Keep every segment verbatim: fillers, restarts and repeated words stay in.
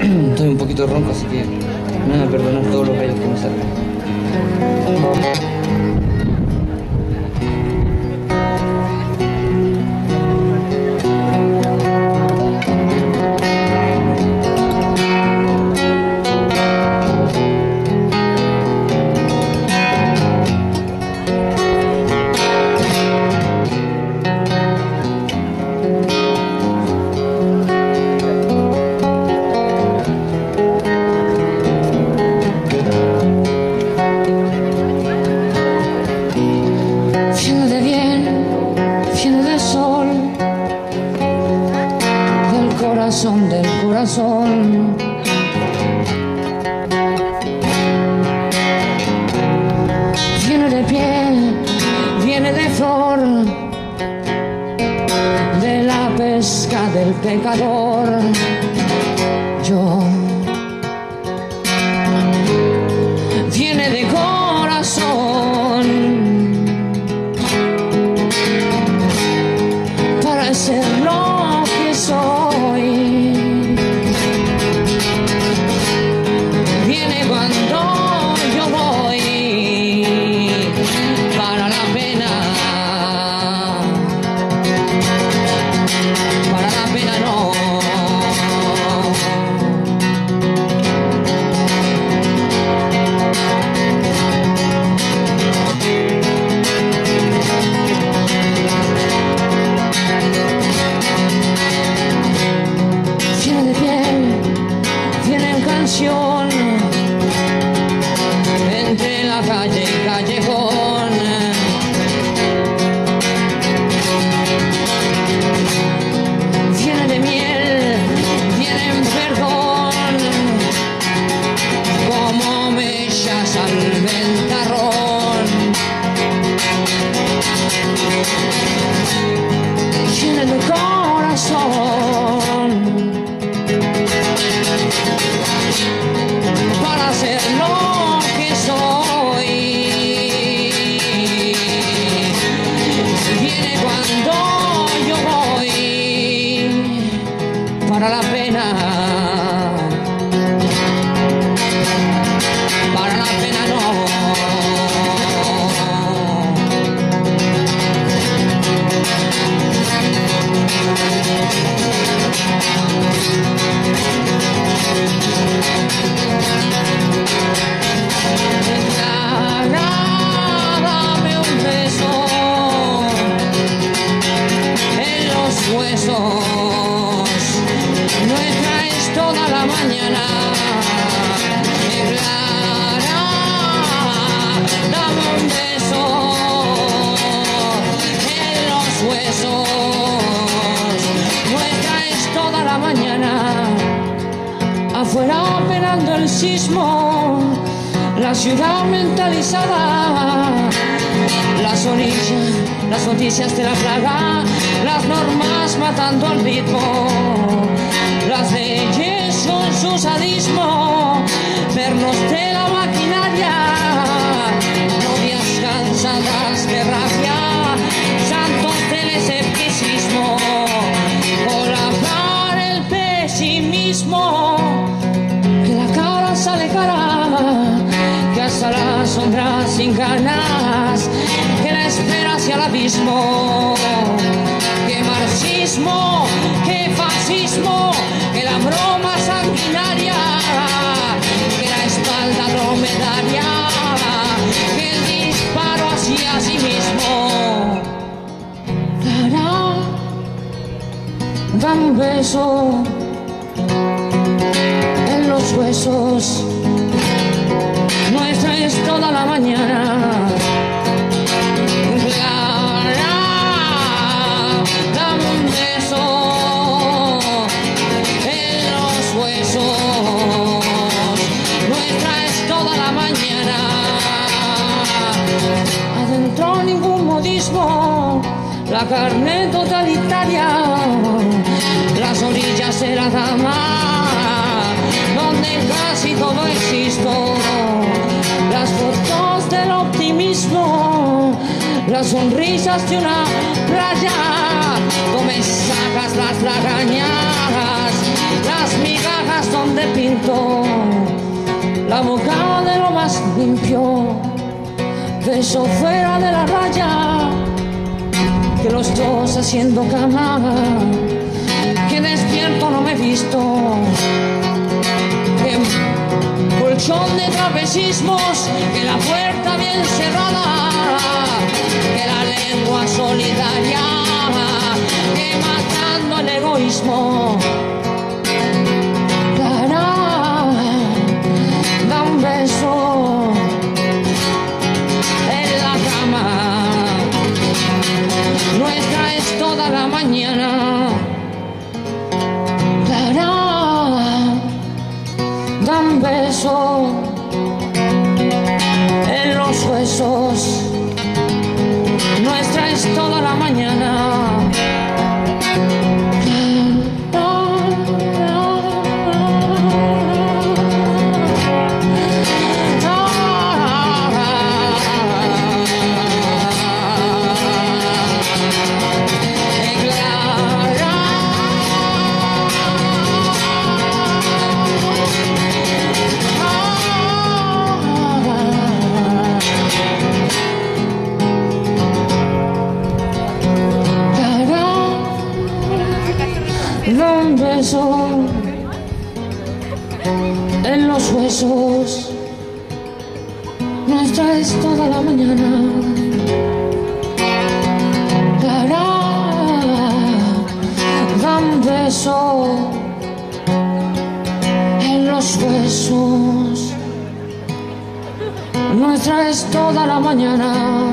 Estoy un poquito ronco, así que me van a perdonar todos los gallos que me salgan. Del corazón, viene de pie, viene de flor, de la pesca del pecador. Yo viene de corazón para ser lo que soy. Entre la calle y callejón, viene de miel, viene en perdón, como mechas al ventarrón. Viene de corazón para ser lo que soy. Viene cuando yo voy, para la pena, para la pena no. Dame un beso en los huesos, no traes toda la mañana. Clara, dame un beso en los huesos, no traes toda la mañana. Afuera operando el sismo, la ciudad mentalizada, las orillas, las noticias de la plaga, las normas matando al ritmo, las leyes son su sadismo, pernos de la maquinaria, novias cansadas de rabia, santos del escepticismo, colapsar el pesimismo, que la cara sale cara, que hasta la sombra sin ganas, que la espera hacia el abismo, que marxismo, que fascismo, que la broma sanguinaria, que la espalda dromedaria, que el disparo hacia sí mismo. Clara, dame un beso en los huesos, nuestra es toda la mañana. Clara, dame un beso en los huesos, nuestra es toda la mañana. Adentro ningún modismo, la carne totalitaria, las orillas de la dama, donde casi todo existo, las fotos del optimismo, las sonrisas de una playa, tú me sacas las lagañas, las migajas donde pinto la boca de lo más limpio, beso fuera de la raya, que los dos haciendo cama, que despierto no me he visto, que colchón de trapecismos, que la puerta bien cerrada, que la lengua solidaria, que matando el egoísmo. Da un beso en la cama, nuestra es toda la mañana. Da un beso en los huesos, nuestra es toda la mañana. Un beso en los huesos, nuestra es toda la mañana. Da un beso en los huesos, nuestra es toda la mañana.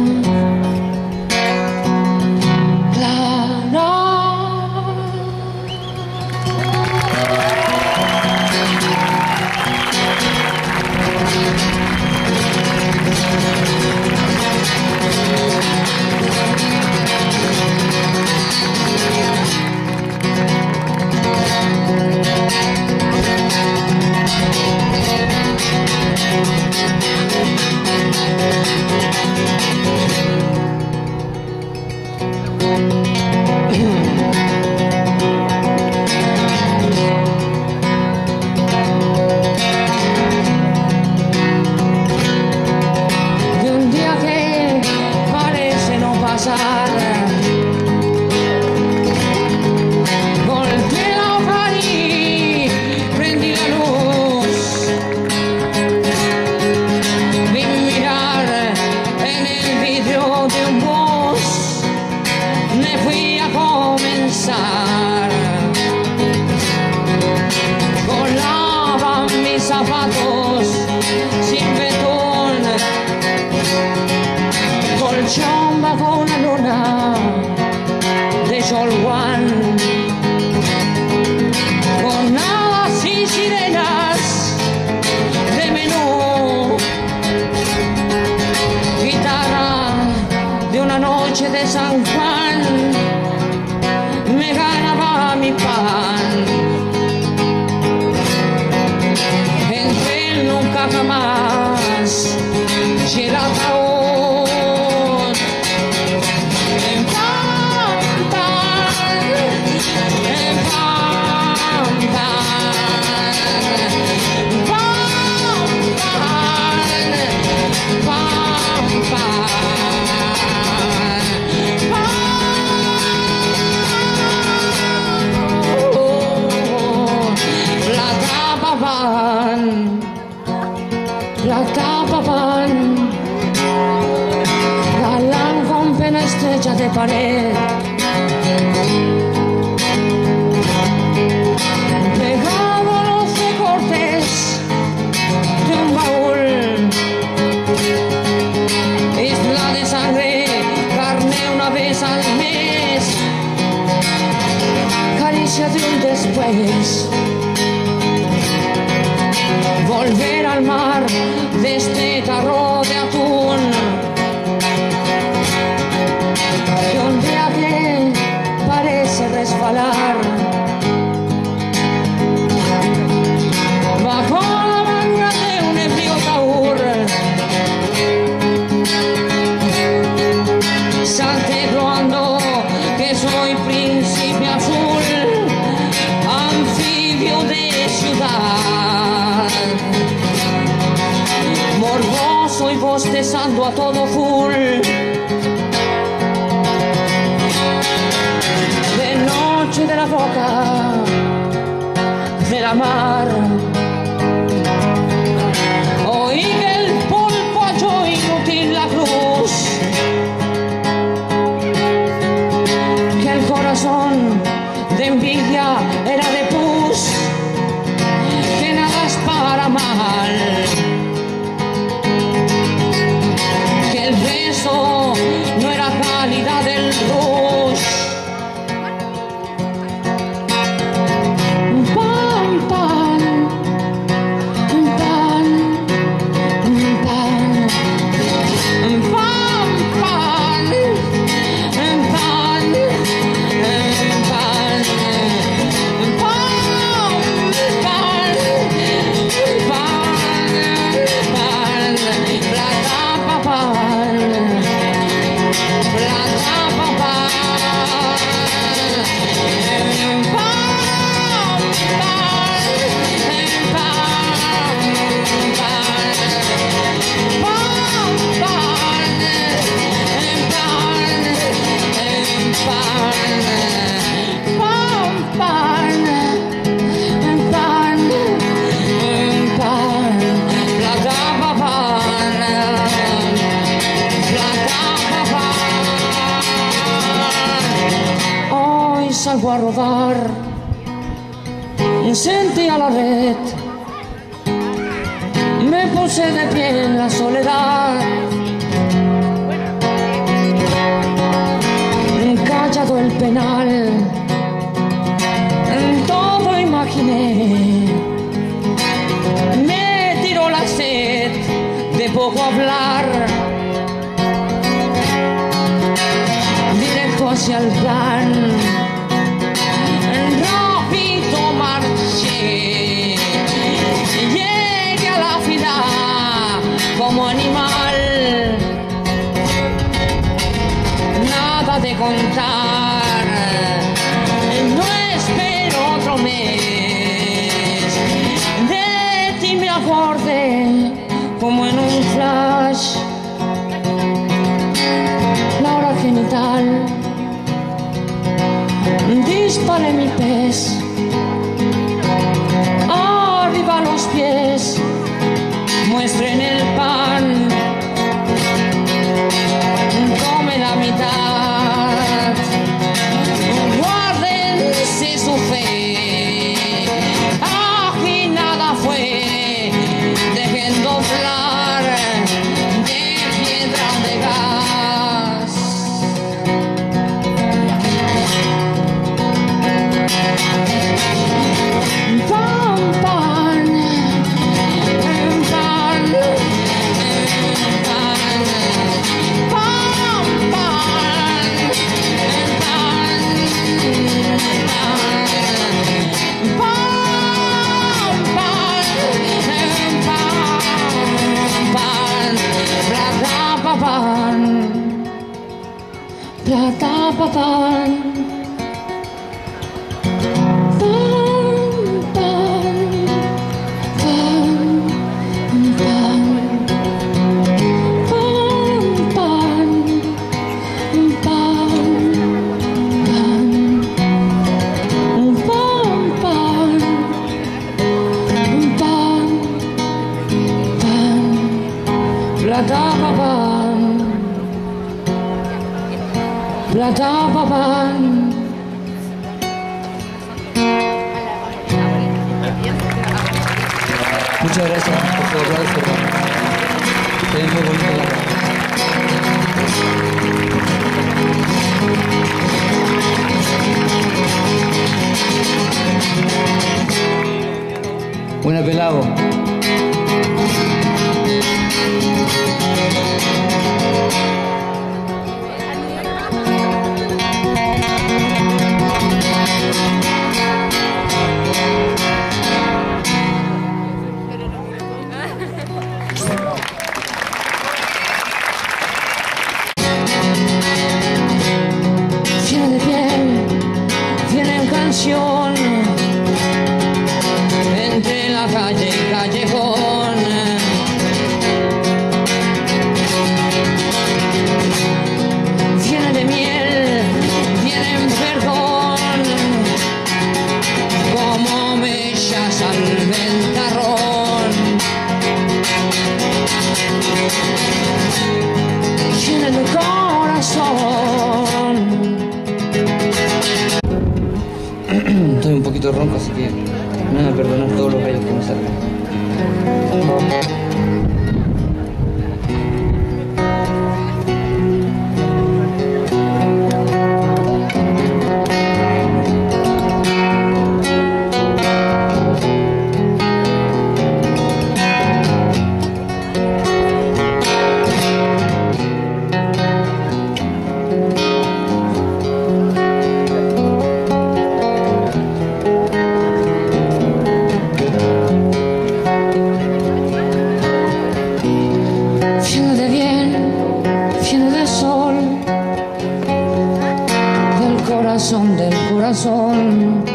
Volteé la hoja y prendí la luz, vi mirar en el vidrio de un bus, me fui a comenzar, volaban mis zapatos sin betón, colchón bajo una luna de Cholguán, con hadas y sirenas de menú, guitarra de una noche de San Juan, me ganaba mi pan, entré nunca jamás y el ataúd. La tapaban, galán con pena estrecha de pared, pegado a los recortes de un baúl, isla de sangre, carne una vez al mes, caricia de un después, volver al mar de este tarro de atún, que un viaje parece resbalar bajo la manga de un ebrio taur, salteando que soy príncipe azul, anfibio besando a todo full. De noche de la boca de la mar, oí que el pulpo halló inútil la cruz, que el corazón de envidia era de pus, que nada es para mal, que el beso no era calidad del rush. Pan, pan, pan, pan, pan, pan, pan, salgo a rodar, sentí a la red, me puse de pie en la soledad, callado el penal, todo imaginé, me tiró la sed de poco hablar, directo hacia el plan. Rápido marché, llegué a la ciudad como animal, nada de contar, no espero otro mes, de ti me acordé como en un flash, la hora genital. Disparé mi pez, arriba los pies, muestren el pan, come la mitad, guárdense su fe, aquí nada fue, dejen doblar de piedra de gas. Plata pa pan, pan, pan, pan, pan, pan, pan, pan, pan, pan, plata pa pan. Plata pa pan. Muchas gracias por su aplauso. Es muy bonito. Buena pelado. Entre la calle y callejón, llena de corazón. Estoy un poquito ronco, así que me van a perdonar todos los gallos que me salgan. Corazón del corazón,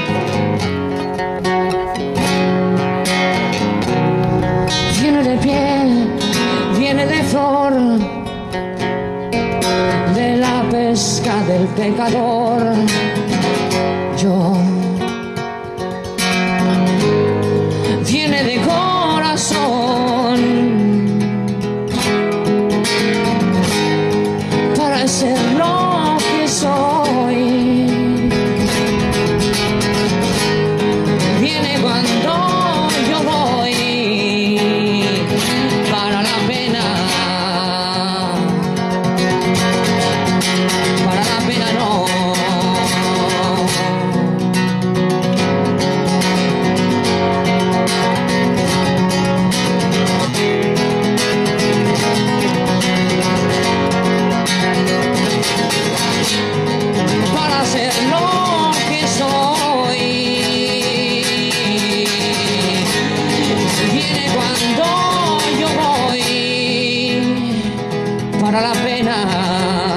viene de piel, viene de flor, de la pesca del pecador. Yo viene de corazón para ser lo que soy. Viene cuando yo voy para la pena, para la pena no. Para ser lo que soy. Viene cuando yo voy para la pena.